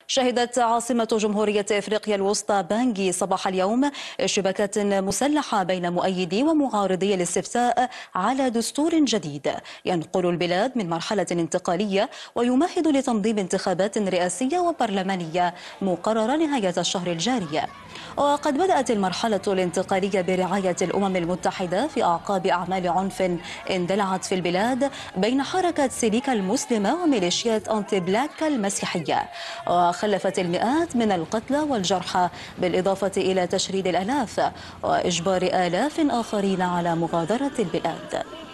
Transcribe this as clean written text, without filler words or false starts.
شهدت عاصمة جمهورية إفريقيا الوسطى بانجي صباح اليوم اشتباكات مسلحة بين مؤيدي ومعارضي الاستفتاء على دستور جديد ينقل البلاد من مرحلة انتقالية ويمهد لتنظيم انتخابات رئاسية وبرلمانية مقررة نهاية الشهر الجاري. وقد بدأت المرحلة الانتقالية برعاية الأمم المتحدة في أعقاب أعمال عنف اندلعت في البلاد بين حركة سيليكا المسلمة وميليشيات أنتي بلاك المسيحية، وخلفت المئات من القتلى والجرحى بالإضافة إلى تشريد الآلاف وإجبار آلاف آخرين على مغادرة البلاد.